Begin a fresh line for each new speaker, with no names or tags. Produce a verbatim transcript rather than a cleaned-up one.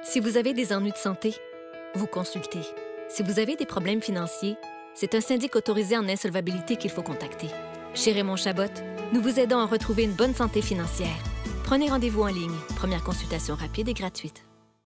Si vous avez des ennuis de santé, vous consultez. Si vous avez des problèmes financiers, c'est un syndic autorisé en insolvabilité qu'il faut contacter. Chez Raymond Chabot, nous vous aidons à retrouver une bonne santé financière. Prenez rendez-vous en ligne. Première consultation rapide et gratuite.